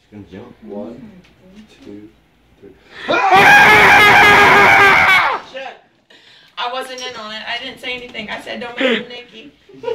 She's gonna jump. 1, 2, 3. Shut. I wasn't in on it. I didn't say anything. I said don't mess with Nikki.